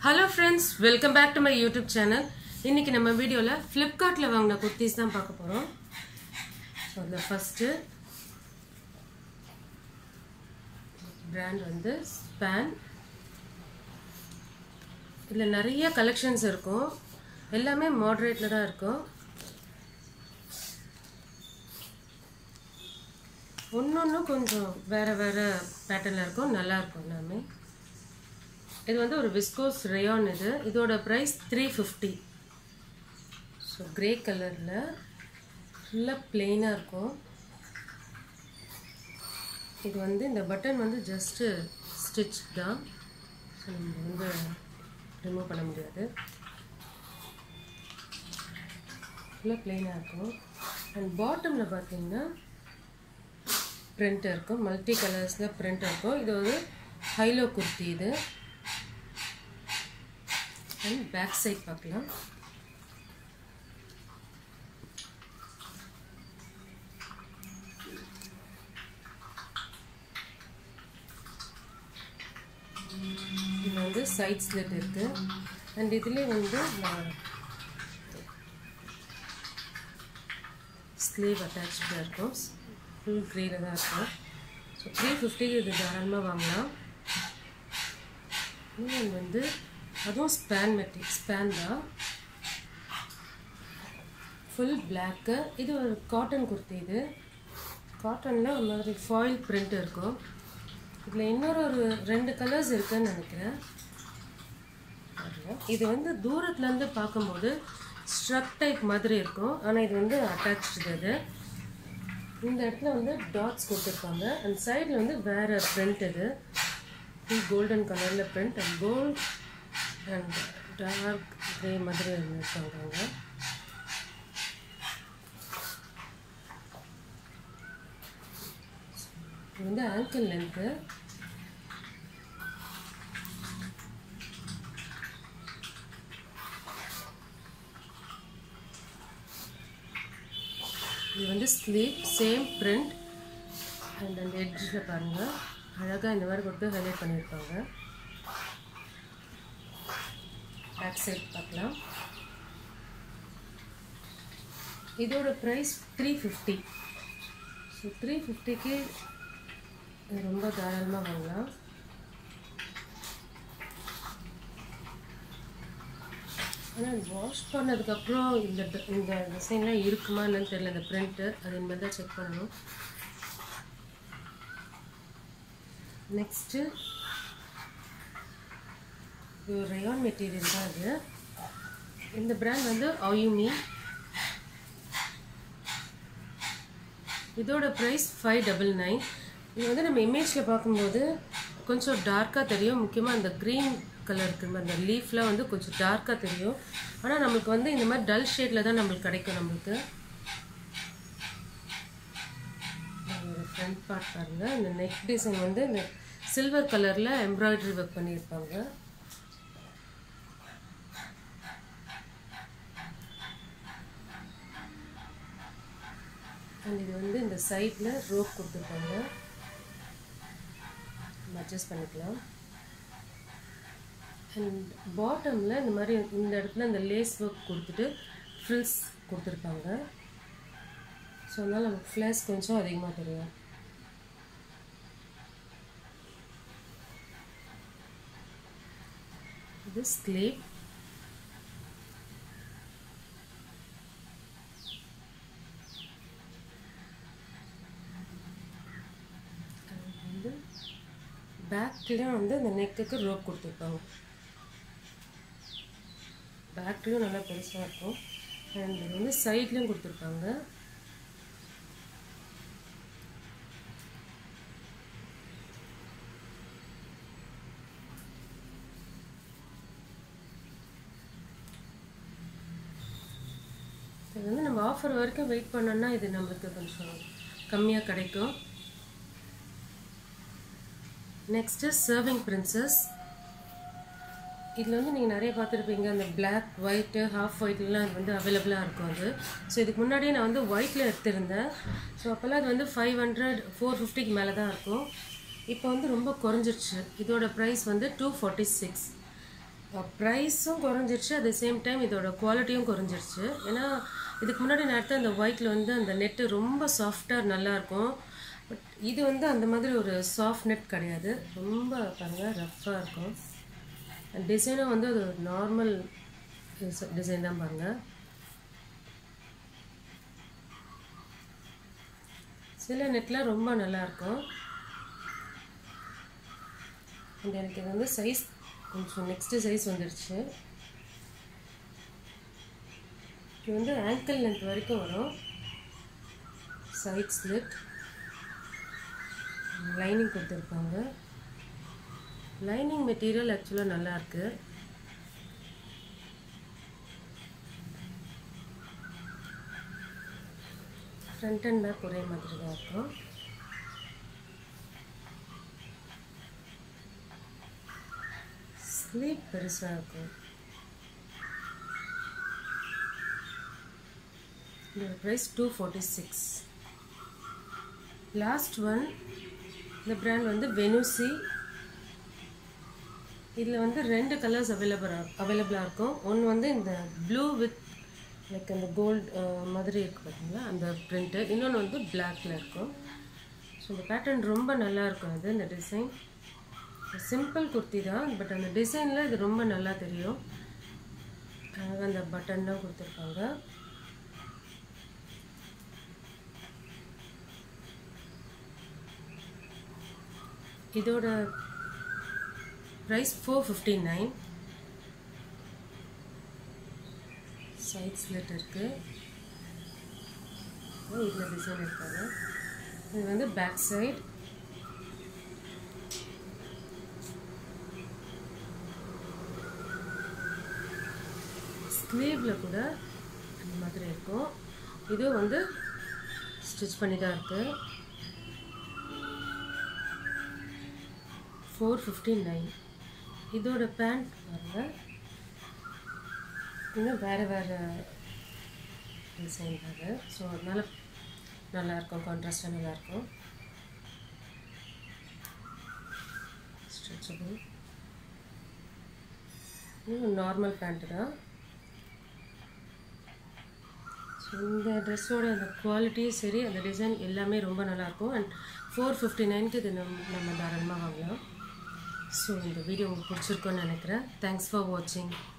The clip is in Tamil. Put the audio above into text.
Hello friends, welcome back to my YouTube channel. இன்னைக்கு நம்ம வீடியோல Flipkartல வாங்குன குர்தீஸ் தான் பார்க்க போறோம். So the first brand வந்து Span. இதுல நிறைய கலெக்ஷன்ஸ் இருக்கும். எல்லாமே மாடரேட்ல தான் இருக்கும். ஒவ்வொன்னு கொஞ்சம் வேற பேட்டர்ன்ல இருக்கும். நல்லா இருக்கும் எல்லாமே. இது வந்து ஒரு viscose rayon இது. இதோட பிரைஸ் 350. So grey கலர்ல ஃபுல்லா plain-ஆ இருக்கும். இது வந்து இந்த பட்டன் வந்து just stitch தான். So நம்ம வந்து ரிமூவ் பண்ண முடியாது. ஃபுல்லா plain-ஆ இருக்கும். And bottomல பாத்தீங்கன்னா print இருக்கும். மல்டி கலர்ஸ்ல print இருக்கும். இது ஒரு ஹைலோ குர்த்தி இது. And back side பார்க்கலாம். இது வந்து side slit இருக்கு. And இதிலே வந்து sleeve attached இருக்கும். Full grey ல தான் இருக்கும். So 350 இது தாராளமா வாங்கலாம். இது வந்து அதுவும் ஸ்பேன் தான். Full black. இது ஒரு காட்டன் குர்த்தி இது. காட்டன்ல ஒரு மாதிரி ஃபாயில் பிரிண்ட் இருக்கும். இதுல இன்னொரு ரெண்டு கலர்ஸ் இருக்குன்னு நினைக்கிறேன். இது வந்து தூரத்துல இருந்து பார்க்கும்போது ஸ்ட்ரக் டைப் மாதிரி இருக்கும். ஆனா இது வந்து அட்டாச்டு இது. இந்த இடத்துல வந்து டாட்ஸ் கொடுத்திருப்பாங்க. அந்த சைடுல வந்து வேற பிரிண்ட் இது. கோல்டன் கலர்ல print and gold and dark grey மாதிரி சொல்றாங்க. இது வந்து ankle length. இது வந்து sleeve same print and அந்த edgeல பாருங்க அழகா இந்த மாதிரி போட்டு ஹைலைட் பண்ணிருப்பாங்க. Back side பார்க்கலாம். இதோட பிரைஸ் 350. So 350 க்கு ரொம்ப தாராளமா வாங்கலாம். ஆனா வாஷ் பண்ணதுக்கு அப்புறம் இந்த டிசைன்லாம் இருக்குமா என்னன்னு தெரியல. இந்த பிரிண்ட் அது இனிமே தான் செக் பண்ணணும். நெக்ஸ்ட் இது rayon மெட்டீரியல் தான் இது. இந்த பிராண்ட் வந்து Ayumi. இதோட பிரைஸ் 599. இது வந்து நம்ம இமேஜ்ல பார்க்கும்போது கொஞ்சம் டார்க்கா தெரியும். முக்கியமா அந்த green கலருக்கு அந்த லீஃப்ல வந்து கொஞ்சம் டார்க்கா தெரியும். ஆனா நமக்கு வந்து இந்த மாதிரி டல் ஷேட்ல தான் நமக்கு கிடைக்கும். நமக்கு இந்த ஃப்ரண்ட் பார்ட் பாருங்க. இந்த நெக் டிசைன் வந்து இந்த சில்வர் கலர்ல எம்ப்ராய்டரி ஒர்க் பண்ணியிருப்பாங்க. and இது வந்து இந்த சைடுல ரோப் கொடுத்திருப்பாங்க. அட்ஜஸ்ட் பண்ணிக்கலாம். and பாட்டம்ல இந்த மாதிரி இந்த இடத்துல இந்த லேஸ் ஒர்க் கொடுத்துட்டு ஃப்ரில்ஸ் கொடுத்திருப்பாங்க. ஸோ அதனால நமக்கு ஃப்ளாஷ் கொஞ்சம் அதிகமா தெரியும். இது ஸ்லீவ். பேக்லயும் வந்து இந்த நெக்குக்கு ரோப் கொடுத்திருப்பாங்க. பேக்லயும் நல்லா பெருசா இருக்கும். and இது வந்து சைடுலயும் கொடுத்திருப்பாங்க. இது வந்து நம்ம ஆஃபர் வரைக்கும் வெயிட் பண்ணோம்னா இது நமக்கு கொஞ்சம் கம்மியா கிடைக்கும். Next serving princess. இதுல வந்து நீங்க நிறைய பார்த்திருப்பீங்க. அந்த black white half whiteலாம் இது வந்து அவேலபிளா இருக்கும் அது. ஸோ இதுக்கு முன்னாடியே நான் வந்து ஒயிட்ல எடுத்திருந்தேன். ஸோ அப்போல்லாம் அது வந்து 500 450க்கு மேலே தான் இருக்கும். இப்போ வந்து ரொம்ப குறைஞ்சிருச்சு. இதோட பிரைஸ் வந்து 246. ப்ரைஸும் குறைஞ்சிருச்சு, அட் த சேம் டைம் இதோட குவாலிட்டியும் குறைஞ்சிருச்சு. ஏன்னா இதுக்கு முன்னாடி நான் எடுத்த அந்த ஒயிட்டில் வந்து அந்த நெட்டு ரொம்ப சாஃப்டாக நல்லாயிருக்கும். பட் இது வந்து அந்த மாதிரி ஒரு சாஃப்ட் நெட் கிடையாது, ரொம்ப பாருங்கள் ரஃப்பாக இருக்கும். டிசைனும் வந்து அது ஒரு நார்மல் டிசைன் தான் பாருங்கள். சில நெட்லாம் ரொம்ப நல்லாயிருக்கும். அண்ட் எனக்கு இது வந்து சைஸ் கொஞ்சம் நெக்ஸ்ட்டு சைஸ் வந்துடுச்சு. இது வந்து ஆங்கிள் லென்த் வரைக்கும் வரும். சைட் ஸ்லிட், லைனிங் கொடுத்துருப்பாங்க. லைனிங் மெட்டீரியல் ஆக்சுவலாக நல்லாயிருக்கு. ஃப்ரண்ட் அண்ட் பேக் ஒரே மாதிரி தான் இருக்கும். ஸ்லீவ் பெருசாக இருக்கும். இதோட ப்ரைஸ் 246. லாஸ்ட் ஒன், இந்த பிராண்ட் வந்து வெனுசி. இதில் வந்து 2 கலர்ஸ் அவைலபிளாக இருக்கும். ஒன்று வந்து இந்த ப்ளூ வித் லைக் அந்த கோல்டு மாதிரி இருக்குது பார்த்தீங்களா, அந்த பிரிண்ட்டு. இன்னொன்று வந்து பிளாக்கில் இருக்கும். ஸோ இந்த பேட்டர்ன் ரொம்ப நல்லா இருக்கும். அது இந்த டிசைன் சிம்பிள் குர்த்தி தான், பட் அந்த டிசைனில் இது ரொம்ப நல்லா தெரியும். அந்த பட்டன் தான் கொடுத்துருக்காங்க. இதோட ப்ரைஸ் 459. சைட் ஸ்லிட் இருக்குது. இதில் டிசைன் இருக்காங்க. இது வந்து பேக் சைட். ஸ்லீவில் கூட அந்த மாதிரி இருக்கும். இது வந்து ஸ்டிச் பண்ணி தான் இருக்குது. 459. இதோட பேண்ட் பாருங்கள், இன்னும் வேறு வேறு டிசைன் அது. ஸோ அதனால் நல்லாயிருக்கும், கான்ட்ராஸ்டாக நல்லாயிருக்கும். ஸ்ட்ரெச்சபிள். இன்னும் நார்மல் பேண்ட்டு தான். ஸோ இந்த ட்ரெஸ்ஸோட அந்த குவாலிட்டியும் சரி, அந்த டிசைன் எல்லாமே ரொம்ப நல்லாயிருக்கும். அண்ட் 459க்கு இது நம்ம தாராளமாக வாங்கலாம். ஸோ இந்த வீடியோ உங்களுக்கு பிடிச்சிருக்குன்னு நினைக்கிறேன். தேங்க்ஸ் ஃபார் வாட்சிங்.